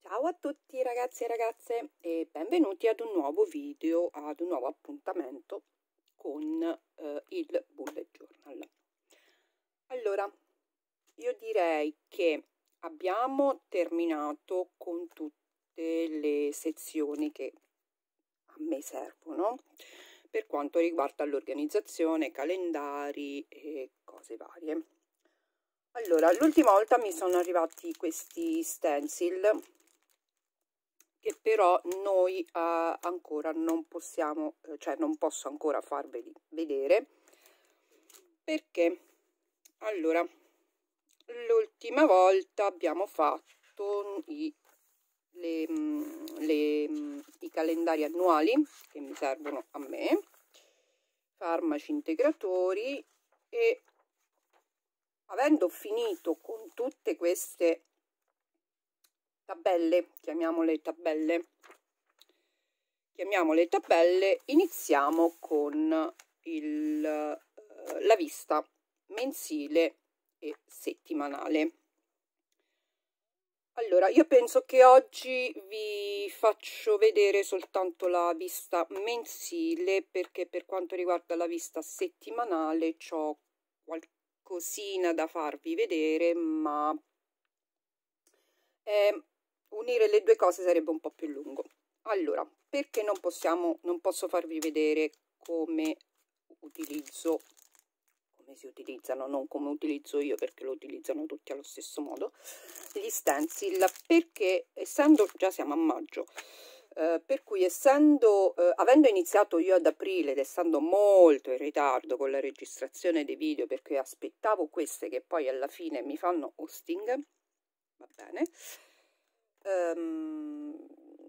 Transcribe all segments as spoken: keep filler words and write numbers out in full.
Ciao a tutti ragazzi e ragazze e benvenuti ad un nuovo video, ad un nuovo appuntamento con eh, il Bullet Journal. Allora, io direi che abbiamo terminato con tutte le sezioni che a me servono per quanto riguarda l'organizzazione, calendari e cose varie. Allora, l'ultima volta mi sono arrivati questi stencil che però noi eh, ancora non possiamo, eh, cioè non posso ancora farveli vedere perché allora l'ultima volta abbiamo fatto i, le, le, i calendari annuali che mi servono a me, farmaci integratori, e avendo finito con tutte queste tabelle, chiamiamole tabelle, chiamiamole tabelle, iniziamo con il, eh, la vista mensile e settimanale. Allora, io penso che oggi vi faccio vedere soltanto la vista mensile, perché per quanto riguarda la vista settimanale c'ho qualcosina da farvi vedere, ma eh, unire le due cose sarebbe un po' più lungo. Allora, perché non possiamo, non posso farvi vedere come utilizzo, come si utilizzano, non come utilizzo io, perché lo utilizzano tutti allo stesso modo, gli stencil, perché essendo, già siamo a maggio, eh, per cui essendo, eh, avendo iniziato io ad aprile ed essendo molto in ritardo con la registrazione dei video, perché aspettavo queste che poi alla fine mi fanno hosting, va bene, um,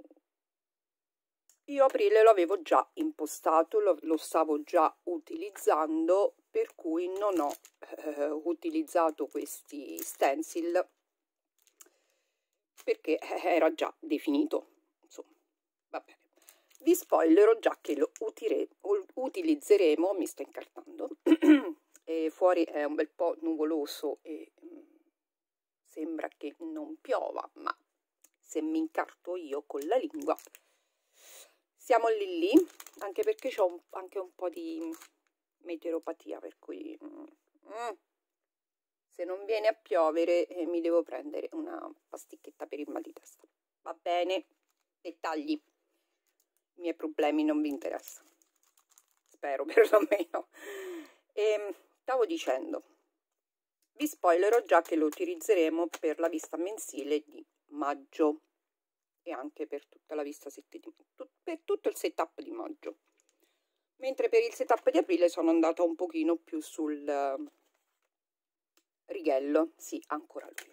io aprile lo avevo già impostato, lo, lo stavo già utilizzando, per cui non ho eh, utilizzato questi stencil perché era già definito, insomma, va bene. Vi spoilerò già che lo utile, utilizzeremo, mi sto incartando, e fuori è un bel po' nuvoloso e sembra che non piova, ma se mi incarto io con la lingua siamo lì lì, anche perché ho anche un po' di meteoropatia, per cui mm, se non viene a piovere eh, mi devo prendere una pasticchetta per il mal di testa. Va bene, dettagli, i miei problemi non vi interessano, spero perlomeno. E stavo dicendo, vi spoilerò già che lo utilizzeremo per la vista mensile di maggio e anche per tutta la vista settimanale, per tutto il setup di maggio, mentre per il setup di aprile sono andata un pochino più sul uh, righello, sì, ancora lui.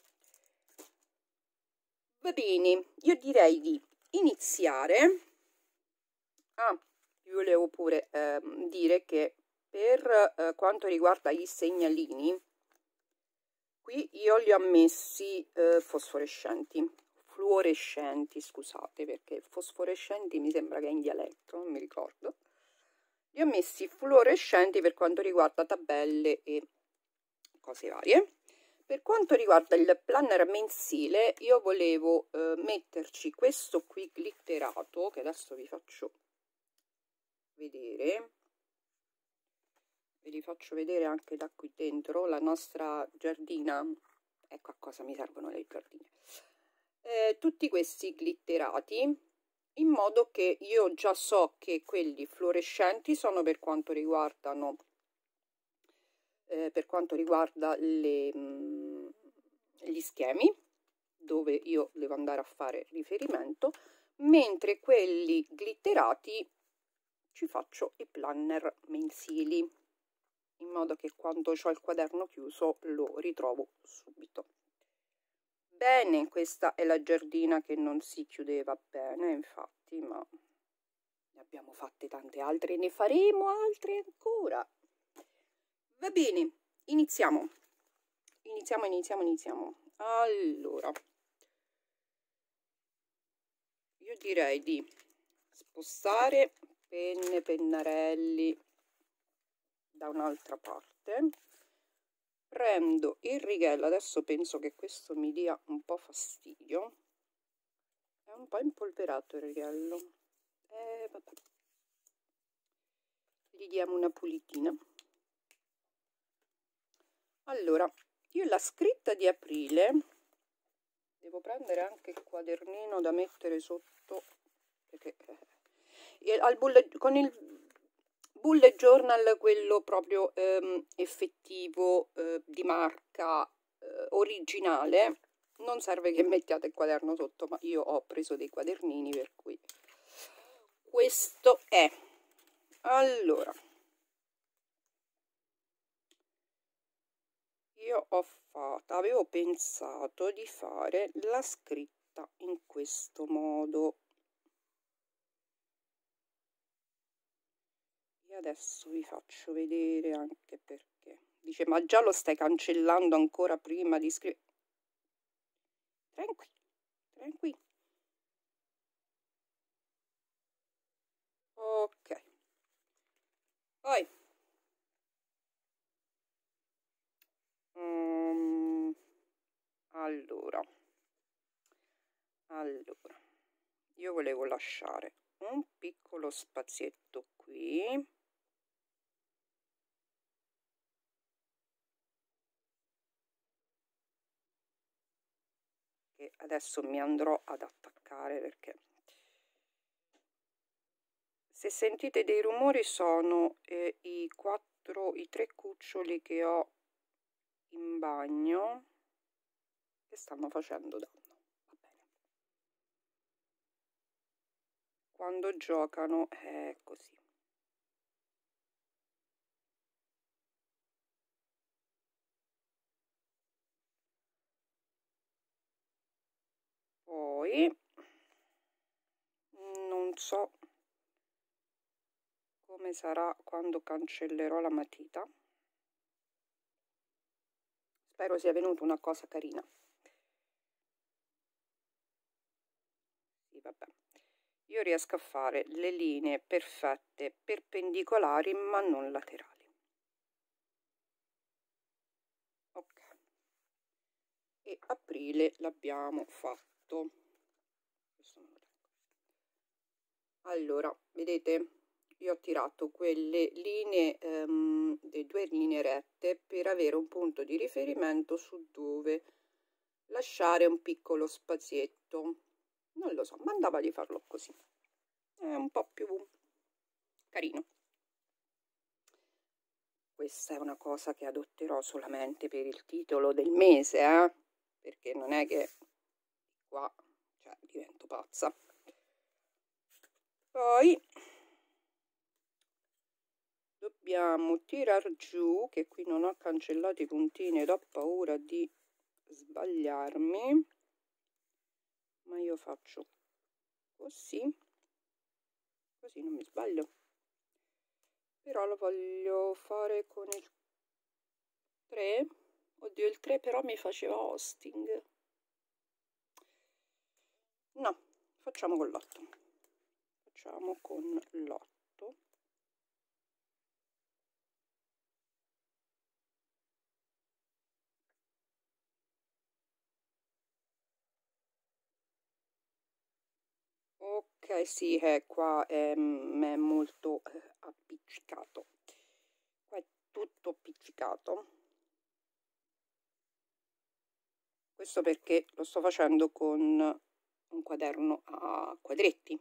Va bene, io direi di iniziare. Ah, io volevo pure eh, dire che per eh, quanto riguarda i segnalini, qui io li ho messi eh, fosforescenti, fluorescenti, scusate, perché fosforescenti mi sembra che è in dialetto, non mi ricordo. Li ho messi fluorescenti per quanto riguarda tabelle e cose varie. Per quanto riguarda il planner mensile, io volevo eh, metterci questo qui glitterato, che adesso vi faccio vedere. Ve li faccio vedere anche da qui dentro, la nostra giardina. Ecco a cosa mi servono le giardine. Eh, tutti questi glitterati, in modo che io già so che quelli fluorescenti sono per quanto riguardano eh, per quanto riguarda le, mh, gli schemi, dove io devo andare a fare riferimento, mentre quelli glitterati ci faccio i planner mensili, in modo che quando ho il quaderno chiuso lo ritrovo subito. Bene, questa è la giardina che non si chiudeva bene, infatti, ma ne abbiamo fatte tante altre, ne faremo altre ancora. Va bene, iniziamo. Iniziamo, iniziamo, iniziamo. Allora, io direi di spostare penne, pennarelli da un'altra parte. Prendo il righello, adesso penso che questo mi dia un po' fastidio, è un po' impolverato il righello, eh, vabbè. Gli diamo una pulitina. Allora, io la scritta di aprile devo prendere anche il quadernino da mettere sotto, perché eh, al bullet, con il bullet journal, quello proprio ehm, effettivo, eh, di marca, eh, originale, non serve che mettiate il quaderno sotto, ma io ho preso dei quadernini, per cui questo è. Allora, io ho fatto, avevo pensato di fare la scritta in questo modo, e adesso vi faccio vedere anche perché. Dice, ma già lo stai cancellando ancora prima di scrivere? Tranquilli, tranquilli. Ok, poi um, allora allora io volevo lasciare un piccolo spazietto qui, che adesso mi andrò ad attaccare, perché se sentite dei rumori sono eh, i quattro i tre cuccioli che ho in bagno che stanno facendo danno. Va bene, quando giocano è così. Poi non so come sarà quando cancellerò la matita, spero sia venuta una cosa carina. Sì, vabbè, io riesco a fare le linee perfette perpendicolari ma non laterali. Ok, e aprile l'abbiamo fatto. Allora, vedete, io ho tirato quelle linee, um, le due linee rette, per avere un punto di riferimento su dove lasciare un piccolo spazietto. Non lo so, ma andava di farlo così, è un po' più carino. Questa è una cosa che adotterò solamente per il titolo del mese, eh? Perché non è che qua, cioè, divento pazza. Poi dobbiamo tirar giù, che qui non ho cancellato i puntini ed ho paura di sbagliarmi, ma io faccio così, così non mi sbaglio, però lo voglio fare con il tre. Oddio, il tre però mi faceva hosting. No, facciamo con l'otto, facciamo con l'otto. Ok, sì, eh, qua è, è molto eh, appiccicato, qua è tutto appiccicato. Questo perché lo sto facendo con un quaderno a quadretti,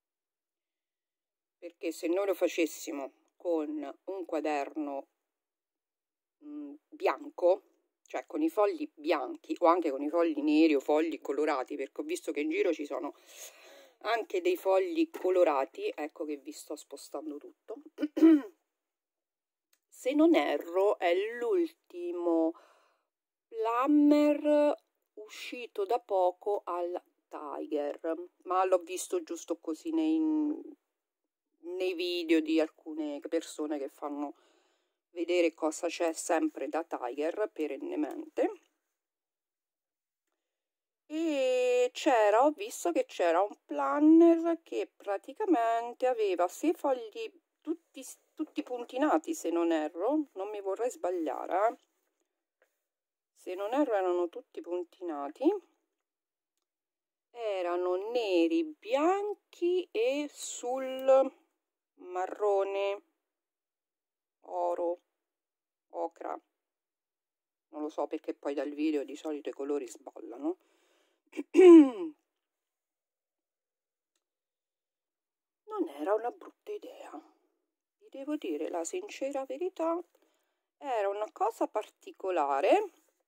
perché se noi lo facessimo con un quaderno mh, bianco, cioè con i fogli bianchi o anche con i fogli neri o fogli colorati, perché ho visto che in giro ci sono anche dei fogli colorati, ecco che vi sto spostando tutto. Se non erro è l'ultimo planner uscito da poco al Tiger, ma l'ho visto giusto così nei, nei video di alcune persone che fanno vedere cosa c'è sempre da Tiger perennemente. E c'era, ho visto che c'era un planner che praticamente aveva sei fogli tutti, tutti puntinati, se non erro, non mi vorrei sbagliare, eh? Se non erro erano tutti puntinati, erano neri, bianchi e sul marrone, oro, ocra. Non lo so perché poi dal video di solito i colori sballano. Non era una brutta idea, vi devo dire la sincera verità, era una cosa particolare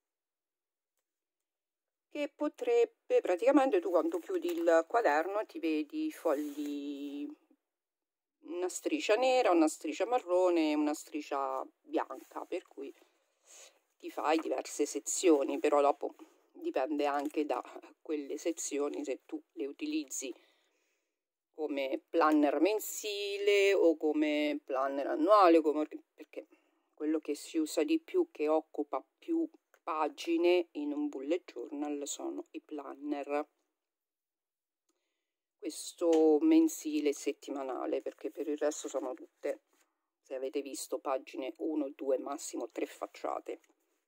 che potrebbe, praticamente tu quando chiudi il quaderno ti vedi i fogli, una striscia nera, una striscia marrone e una striscia bianca, per cui ti fai diverse sezioni, però dopo dipende anche da quelle sezioni se tu le utilizzi come planner mensile o come planner annuale, come, perché quello che si usa di più, che occupa più pagine in un bullet journal, sono i planner, questo mensile e settimanale, perché per il resto sono tutte, se avete visto, pagine uno, due, massimo tre facciate.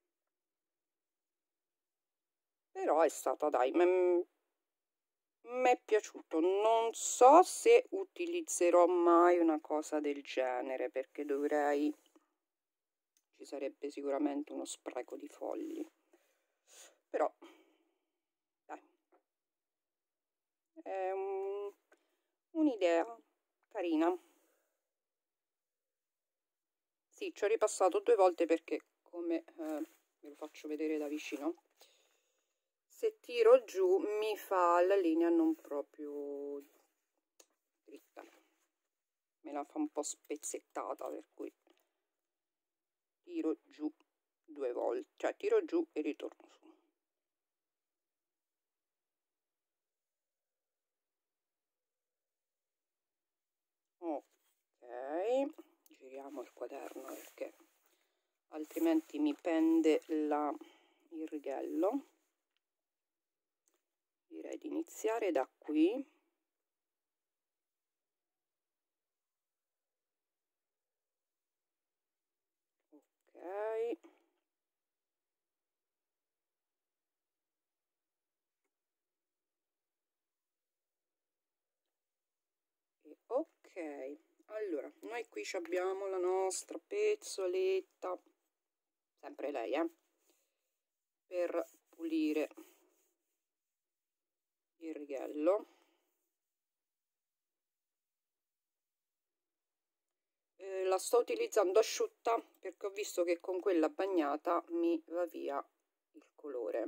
Però è stata, dai, mi è piaciuto. Non so se utilizzerò mai una cosa del genere, perché dovrei, ci sarebbe sicuramente uno spreco di fogli, però dai, è un, un'idea carina. Sì, ci ho ripassato due volte perché, come eh, ve lo faccio vedere da vicino, se tiro giù mi fa la linea non proprio dritta, me la fa un po' spezzettata, per cui tiro giù due volte, cioè tiro giù e ritorno su. Ok, giriamo il quaderno perché altrimenti mi pende la, il righello. Direi di iniziare da qui. Ok. E ok, allora noi qui abbiamo la nostra pezzoletta, sempre lei, eh, per pulire il righello. Eh, la sto utilizzando asciutta perché ho visto che con quella bagnata mi va via il colore.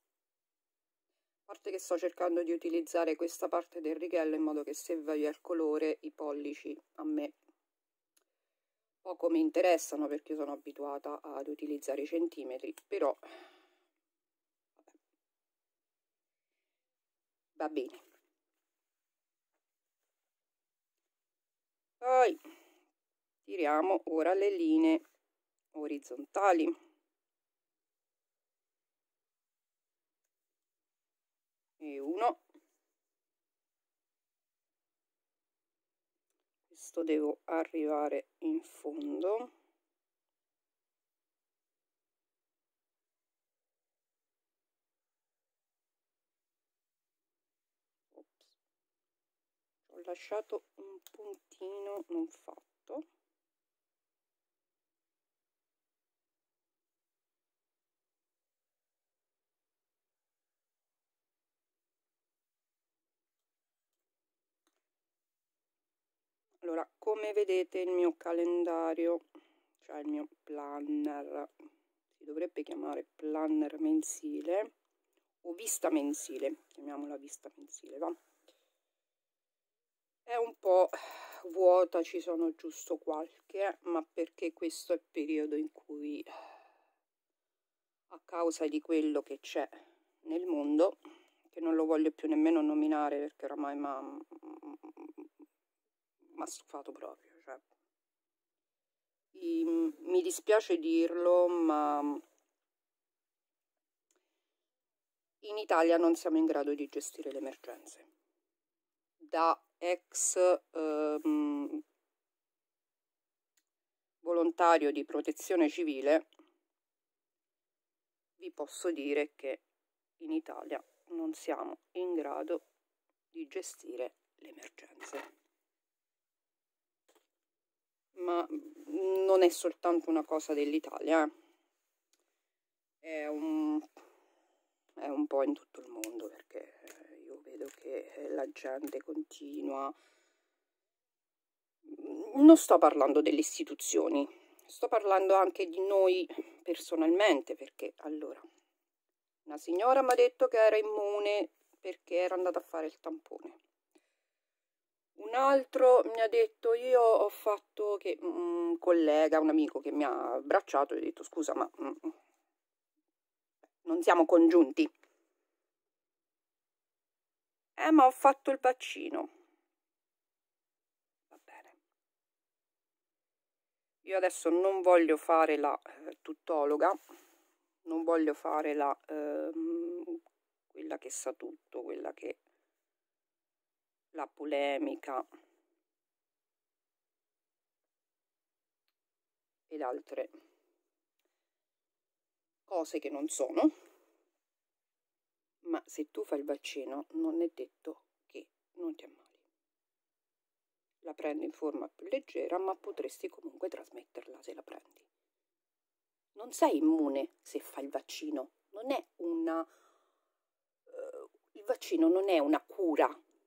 A parte che sto cercando di utilizzare questa parte del righello in modo che se va via il colore i pollici a me poco mi interessano, perché sono abituata ad utilizzare i centimetri, però vabbè, va bene. Poi tiriamo ora le linee orizzontali. E uno. Questo devo arrivare in fondo. Ops. Ho lasciato un puntino non fatto. Allora, come vedete il mio calendario, cioè il mio planner, si dovrebbe chiamare planner mensile o vista mensile, chiamiamola vista mensile, va? È un po' vuota, ci sono giusto qualche, ma perché questo è il periodo in cui, a causa di quello che c'è nel mondo, che non lo voglio più nemmeno nominare perché oramai mi ha stufato proprio, cioè, i, mi dispiace dirlo, ma in Italia non siamo in grado di gestire le emergenze. Da ex ehm, volontario di protezione civile vi posso dire che in Italia non siamo in grado di gestire le emergenze. Ma non è soltanto una cosa dell'Italia, eh. è, un, è un po' in tutto il mondo, perché io vedo che la gente continua. Non sto parlando delle istituzioni, sto parlando anche di noi personalmente, perché allora una signora mi ha detto che era immune perché era andata a fare il tampone. Un altro mi ha detto, io ho fatto che un collega, un amico che mi ha abbracciato, e ho detto scusa, ma mm, non siamo congiunti? Eh, ma ho fatto il vaccino. Va bene. Io adesso non voglio fare la eh, tuttologa, non voglio fare la ehm, quella che sa tutto, quella che la polemica ed altre cose che non sono, ma se tu fai il vaccino non è detto che non ti ammali. La prendi in forma più leggera, ma potresti comunque trasmetterla se la prendi. Non sei immune se fai il vaccino, non è una uh, il vaccino non è una cura.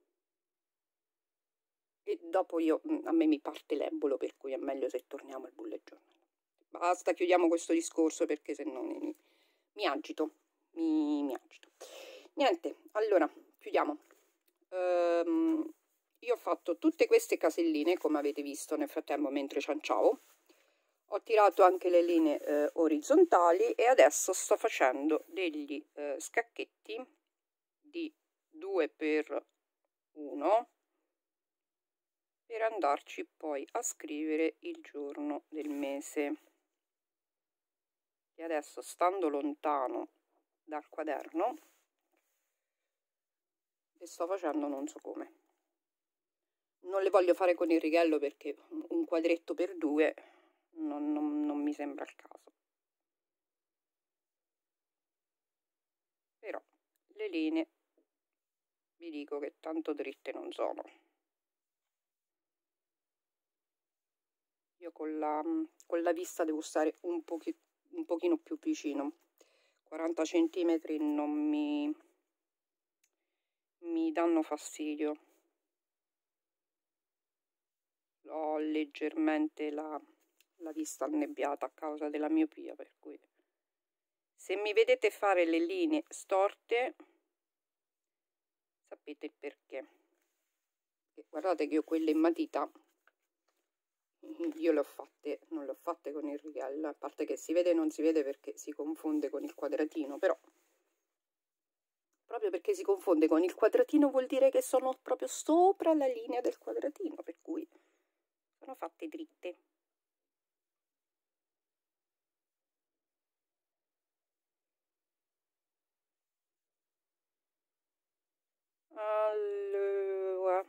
E dopo io a me mi parte l'embolo, per cui è meglio se torniamo al bullet journal. Basta, chiudiamo questo discorso, perché se no mi, mi agito, mi, mi agito. Niente, allora chiudiamo. Um, io ho fatto tutte queste caselline, come avete visto nel frattempo mentre cianciavo. Ho tirato anche le linee eh, orizzontali e adesso sto facendo degli eh, scacchetti di due per uno per andarci poi a scrivere il giorno del mese. E adesso, stando lontano dal quaderno, le sto facendo non so come. Non le voglio fare con il righello, perché un quadretto per due non, non, non mi sembra il caso. Però le linee vi dico che tanto dritte non sono. Io con la, con la vista devo stare un, pochi, un pochino più vicino. quaranta centimetri non mi, mi danno fastidio. Ho leggermente la, la vista annebbiata a causa della miopia, per cui se mi vedete fare le linee storte sapete il perché. E guardate che io quelle in matita io le ho fatte, non le ho fatte con il righello, a parte che si vede e non si vede perché si confonde con il quadratino, però proprio perché si confonde con il quadratino vuol dire che sono proprio sopra la linea del quadratino, per cui sono fatte dritte. Allora,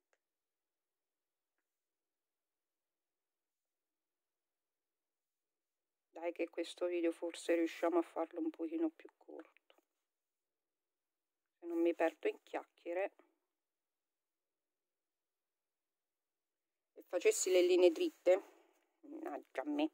dai che questo video forse riusciamo a farlo un pochino più corto, se non mi perdo in chiacchiere. Se facessi le linee dritte, mannaggia a me.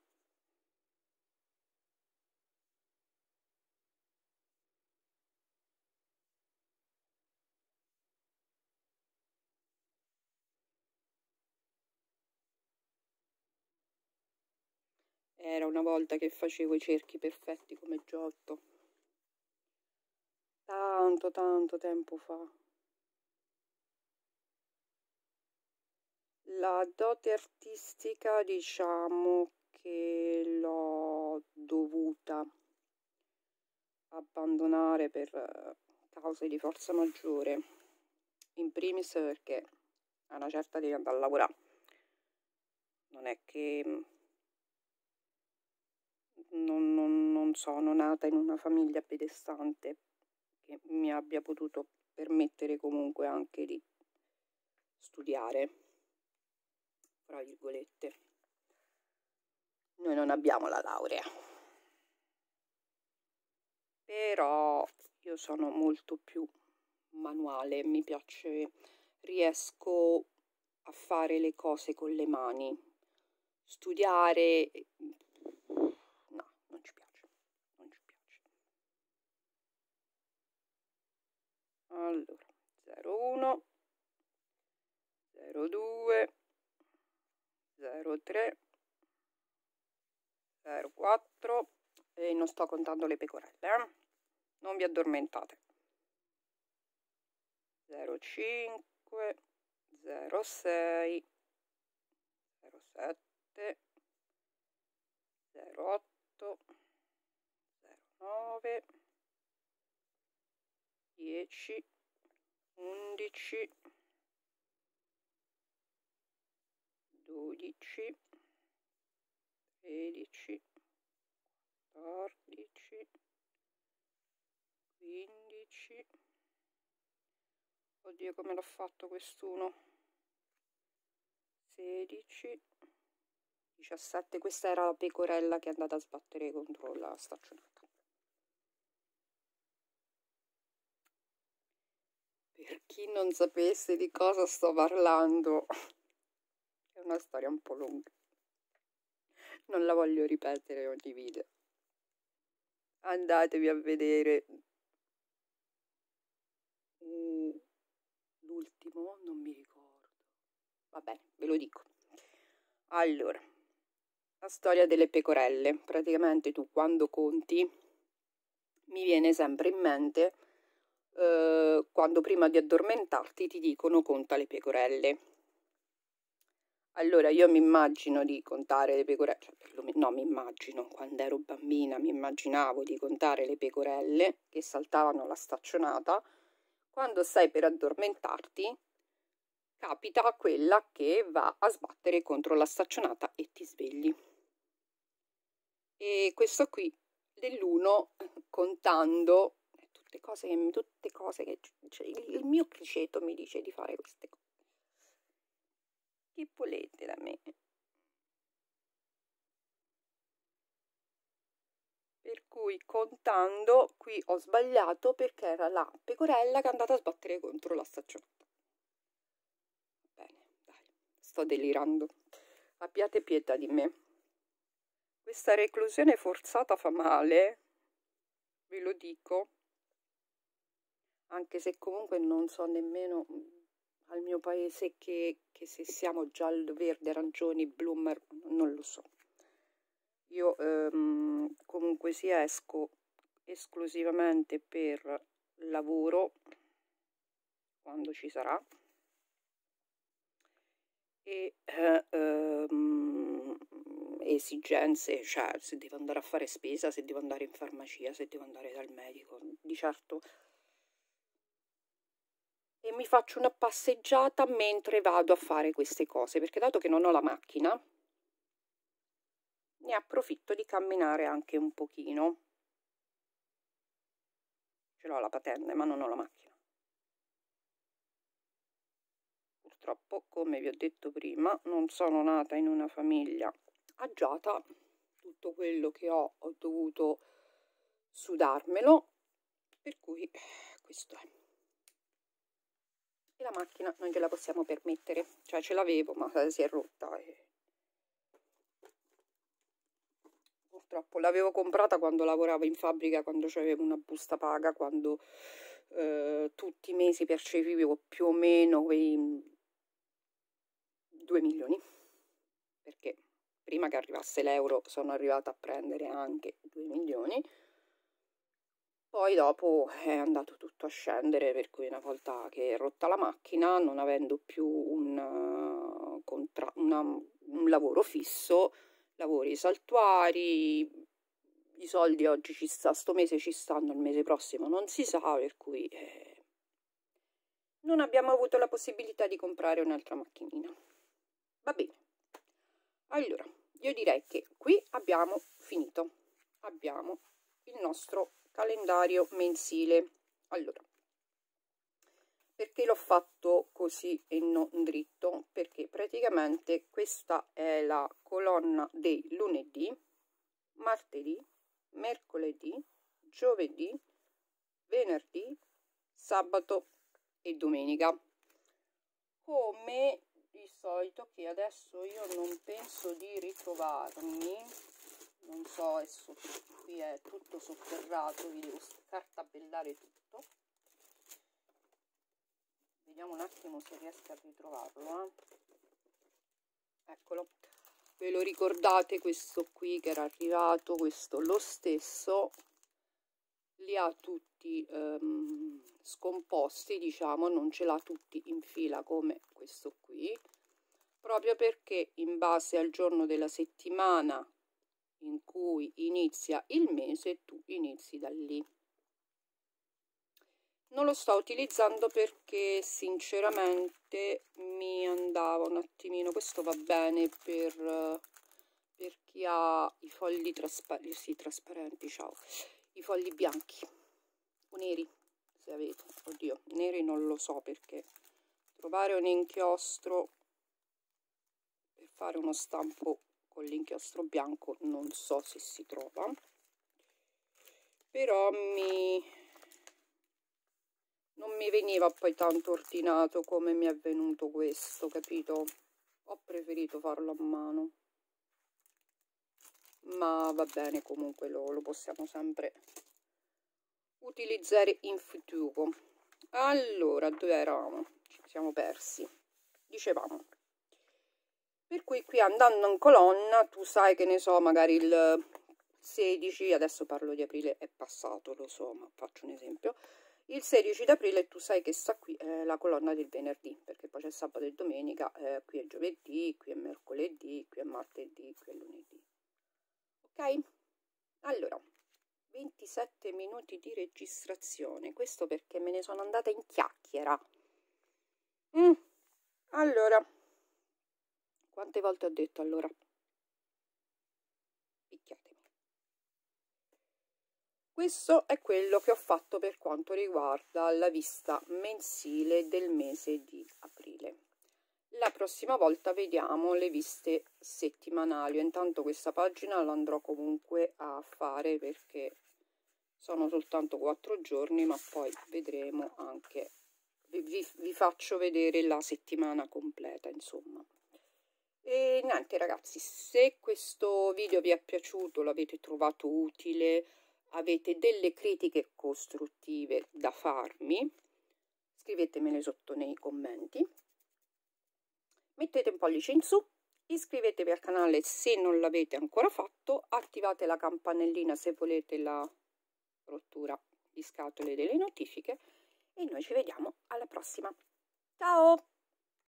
Era una volta che facevo i cerchi perfetti come Giotto. Tanto, tanto tempo fa. La dote artistica, diciamo che l'ho dovuta abbandonare per cause di forza maggiore. In primis perché a una certa devi andare a lavorare. Non è che non, non, non sono nata in una famiglia benestante che mi abbia potuto permettere comunque anche di studiare, fra virgolette. Noi non abbiamo la laurea, però io sono molto più manuale, mi piace, riesco a fare le cose con le mani, studiare, no, non ci piace, non ci piace. Allora, zero uno, zero due, zero tre, zero quattro e non sto contando le pecorelle, eh? Non vi addormentate. zero cinque, zero sei, zero sette, zero otto, zero nove, dieci, undici, dodici, tredici, quattordici, quindici, oddio come l'ho fatto quest'uno, sedici, diciassette, questa era la pecorella che è andata a sbattere contro la staccionata. Per chi non sapesse di cosa sto parlando, è una storia un po' lunga, non la voglio ripetere ogni video, andatevi a vedere uh, l'ultimo, non mi ricordo, va bene, ve lo dico. Allora, la storia delle pecorelle, praticamente tu quando conti, mi viene sempre in mente eh, quando prima di addormentarti ti dicono conta le pecorelle. Allora io mi immagino di contare le pecorelle, cioè, no, mi immagino, quando ero bambina mi immaginavo di contare le pecorelle che saltavano la staccionata. Quando stai per addormentarti capita quella che va a sbattere contro la staccionata e ti svegli. E questo qui dell'uno, contando tutte cose che tutte cose che cioè, il mio criceto mi dice di fare queste cose. Che volete da me? Per cui contando qui ho sbagliato perché era la pecorella che è andata a sbattere contro la staccionata. Bene, dai, sto delirando. Abbiate pietà di me. Questa reclusione forzata fa male, ve lo dico, anche se comunque non so nemmeno al mio paese che, che se siamo giallo, verde, arancioni, blu, non lo so. Io ehm, comunque sia esco esclusivamente per lavoro quando ci sarà e eh, ehm, esigenze, cioè se devo andare a fare spesa, se devo andare in farmacia, se devo andare dal medico, di certo. E mi faccio una passeggiata mentre vado a fare queste cose, perché dato che non ho la macchina, ne approfitto di camminare anche un pochino. Ce l'ho la patente, ma non ho la macchina. Purtroppo, come vi ho detto prima, non sono nata in una famiglia agiata. Tutto quello che ho ho dovuto sudarmelo, per cui questo è. E la macchina non gliela possiamo permettere, cioè ce l'avevo ma si è rotta e purtroppo l'avevo comprata quando lavoravo in fabbrica, quando avevo una busta paga, quando eh, tutti i mesi percepivo più o meno quei due milioni, perché prima che arrivasse l'euro sono arrivata a prendere anche due milioni. Poi dopo è andato tutto a scendere, per cui una volta che è rotta la macchina, non avendo più un, uh, contra una, un lavoro fisso, lavori saltuari, i soldi oggi ci sta, sto mese ci stanno, il mese prossimo non si sa, per cui eh, non abbiamo avuto la possibilità di comprare un'altra macchinina. Va bene, allora io direi che qui abbiamo finito, abbiamo il nostro calendario mensile. Allora, perché l'ho fatto così e non dritto? Perché praticamente questa è la colonna dei lunedì, martedì, mercoledì, giovedì, venerdì, sabato e domenica. Come di solito, che adesso io non penso di ritrovarmi, non so, adesso qui è tutto sotterrato, vi devo scartabellare tutto. Vediamo un attimo se riesco a ritrovarlo, eh. Eccolo. Ve lo ricordate questo qui che era arrivato? Questo lo stesso, li ha tutti ehm, scomposti, diciamo, non ce l'ha tutti in fila come questo qui, proprio perché in base al giorno della settimana in cui inizia il mese tu inizi da lì. Non lo sto utilizzando perché sinceramente mi andava un attimino, questo va bene per, per chi ha i fogli trasparenti, sì, trasparenti, ciao, i fogli bianchi o neri, se avete, oddio, neri non lo so, perché trovare un inchiostro per fare uno stampo con l'inchiostro bianco non so se si trova, però mi... non mi veniva poi tanto ordinato come mi è venuto questo, capito? Ho preferito farlo a mano, ma va bene, comunque lo, lo possiamo sempre utilizzare in futuro. Allora, dove eravamo? Ci siamo persi. Dicevamo, per cui qui andando in colonna, tu sai che ne so, magari il sedici, adesso parlo di aprile, è passato, lo so, ma faccio un esempio. Il sedici d'aprile tu sai che sta qui eh, la colonna del venerdì, perché poi c'è sabato e domenica, eh, qui è giovedì, qui è mercoledì, qui è martedì, qui è lunedì. Ok? Allora, ventisette minuti di registrazione, questo perché me ne sono andata in chiacchiera. Mm. Allora, quante volte ho detto allora? Picchiatemi. Questo è quello che ho fatto per quanto riguarda la vista mensile del mese di aprile. La prossima volta vediamo le viste settimanali. Intanto questa pagina la andrò comunque a fare perché sono soltanto quattro giorni, ma poi vedremo anche, vi, vi faccio vedere la settimana completa, insomma. E niente ragazzi, se questo video vi è piaciuto, l'avete trovato utile, avete delle critiche costruttive da farmi, scrivetemele sotto nei commenti, mettete un pollice in su, iscrivetevi al canale se non l'avete ancora fatto, attivate la campanellina se volete la rottura di scatole delle notifiche e noi ci vediamo alla prossima. Ciao!